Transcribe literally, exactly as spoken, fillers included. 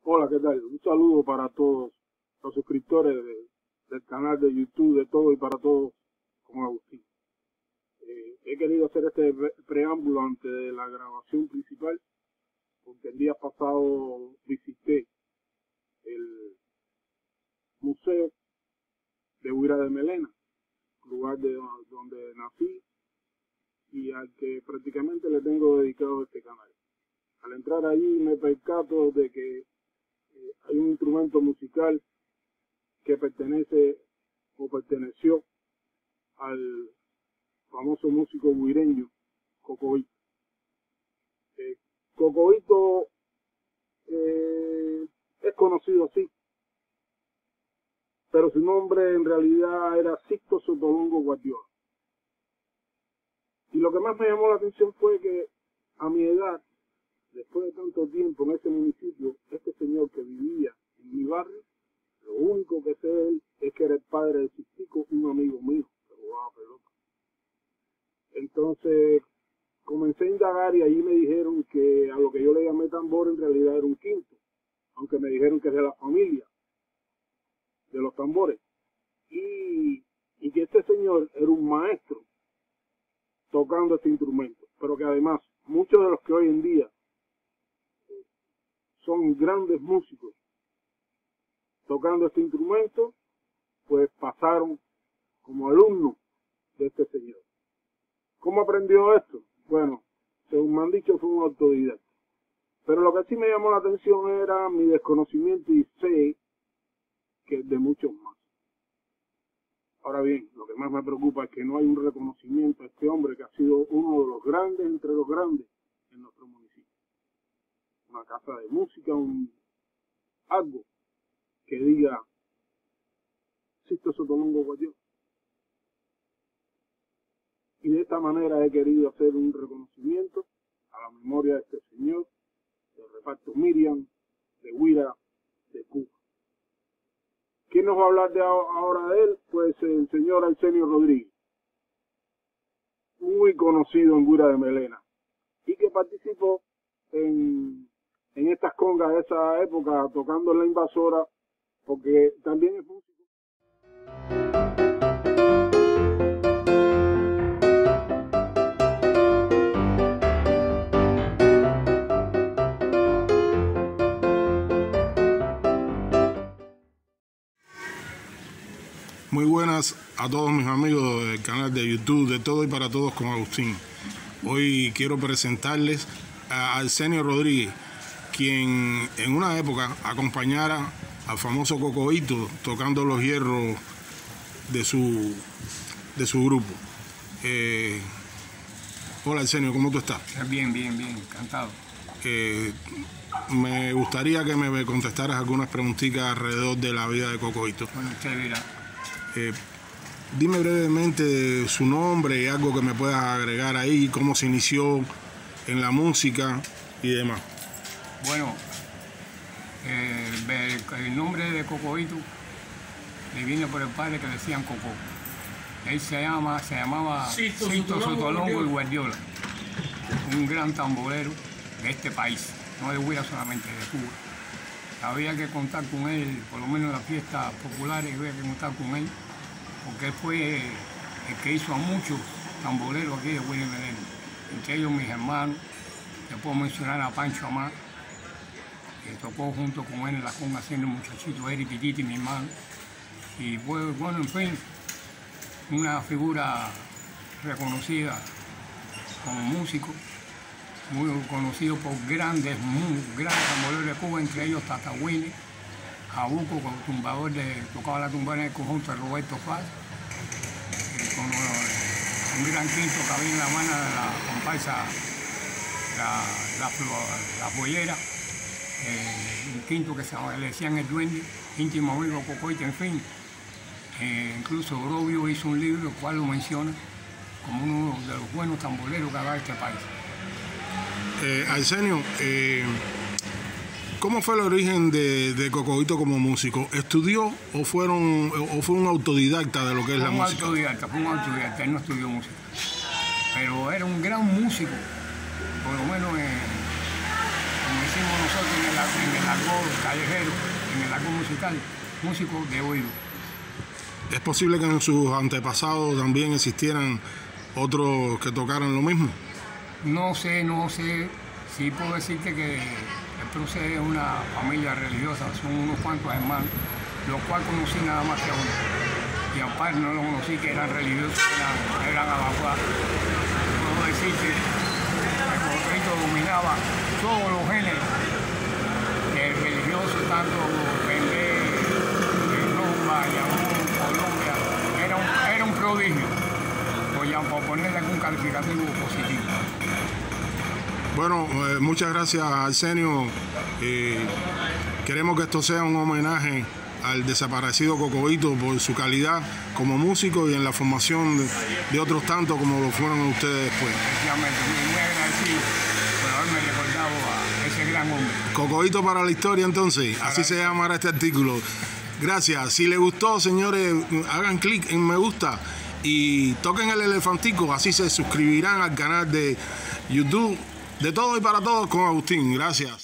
Hola, ¿qué tal? Un saludo para todos los suscriptores de, del canal de YouTube de Todo y para Todos con Agustín. Eh, he querido hacer este preámbulo antes de la grabación principal porque el día pasado visité el museo de Huira de Melena, lugar de donde nací y al que prácticamente le tengo dedicado este canal. Al entrar allí me percato de que Eh, hay un instrumento musical que pertenece o perteneció al famoso músico huireño Cocoíto. Eh, Cocoíto eh, es conocido así, pero su nombre en realidad era Sixto Sotolongo Guardiola. Y lo que más me llamó la atención fue que a mi edad, después de tanto tiempo en ese municipio, este señor que vivía en mi barrio, lo único que sé de él es que era el padre de Sixtico, un amigo mío que jugaba pelota. Entonces comencé a indagar y allí me dijeron que a lo que yo le llamé tambor en realidad era un quinto, aunque me dijeron que es de la familia de los tambores. Y, y que este señor era un maestro tocando este instrumento, pero que además muchos de los que hoy en día son grandes músicos tocando este instrumento, pues pasaron como alumnos de este señor. ¿Cómo aprendió esto? Bueno, según me han dicho, fue un autodidacta. Pero lo que sí me llamó la atención era mi desconocimiento y sé que de muchos más. Ahora bien, lo que más me preocupa es que no hay un reconocimiento a este hombre que ha sido uno de los grandes entre los grandes en nuestro municipio. Una casa de música, un algo que diga Sixto Sotolongo Guardiola. Y de esta manera he querido hacer un reconocimiento a la memoria de este señor, del reparto Miriam, de Huira, de Cuba. ¿Quién nos va a hablar de ahora de él? Pues el señor Arsenio Rodríguez, muy conocido en Huira de Melena, y que participó en en estas congas de esa época, tocando en La Invasora, porque también es músico. Muy buenas a todos mis amigos del canal de YouTube de Todo y para Todos con Agustín. Hoy quiero presentarles a Arsenio Rodríguez, quien en una época acompañara al famoso Cocoíto tocando los hierros de su, de su grupo. Eh, hola Arsenio, ¿cómo tú estás? Bien, bien, bien, encantado. Eh, me gustaría que me contestaras algunas preguntitas alrededor de la vida de Cocoíto. Bueno, usted dirá. Eh, dime brevemente su nombre y algo que me puedas agregar ahí, cómo se inició en la música y demás. Bueno, eh, el nombre de Cocoíto le viene por el padre que le decían Coco. Él se llama, se llamaba Sixto Sotolongo y Guardiola, un gran tamborero de este país, no de Huira solamente, de Cuba. Había que contar con él, por lo menos en las fiestas populares había que contar con él, porque él fue el que hizo a muchos tamboreros aquí de Huira y Melena, entre ellos mis hermanos. Te puedo mencionar a Pancho Amar, que tocó junto con él en la conga haciendo muchachito, Eri Pititi, mi hermano. Y fue, bueno, en fin, una figura reconocida como músico, muy conocido por grandes, muy grandes tamboreros de Cuba, entre ellos Tata Willy, Jabuco, con tumbador de, tocaba la tumbada en el conjunto de Roberto Faz, con un gran quinto que había en la mano de la comparsa La, la, la Boyera, eh, un quinto que se le decían el duende, íntimo amigo Cocoíto, en fin. Eh, incluso Robio hizo un libro, el cual lo menciona como uno de los buenos tamboreros que había en este país. Eh, Arsenio, eh, ¿cómo fue el origen de, de Cocoíto como músico? ¿Estudió o, fueron, o fue un autodidacta de lo que es la un música? Autodidacta, fue un autodidacta, él no estudió música. Pero era un gran músico. Por lo menos, eh, como decimos nosotros, en el, en el músico callejero en el arco musical, músico de oído. ¿Es posible que en sus antepasados también existieran otros que tocaran lo mismo? No sé, no sé. Sí puedo decirte que el procede de una familia religiosa, son unos cuantos hermanos, los cuales conocí nada más que a uno. Y a par no lo conocí, que eran religiosos, eran, eran abacuados. Puedo decirte que Cocoito dominaba todos los géneros. El religioso, tanto Bendé, rumba, llamón, Colombia, era un, era un prodigio, por, por ponerle algún calificativo positivo. Bueno, eh, muchas gracias, Arsenio. Eh, queremos que esto sea un homenaje al desaparecido Cocoito por su calidad como músico y en la formación de, de otros tantos como lo fueron ustedes después. Efectivamente, muy agradecido por haberme recordado a ese gran hombre. Cocoito para la historia, entonces, para así se llamará este artículo. Gracias. Si les gustó, señores, hagan clic en me gusta y toquen el elefantico, así se suscribirán al canal de YouTube de Todo y para Todos con Agustín. Gracias.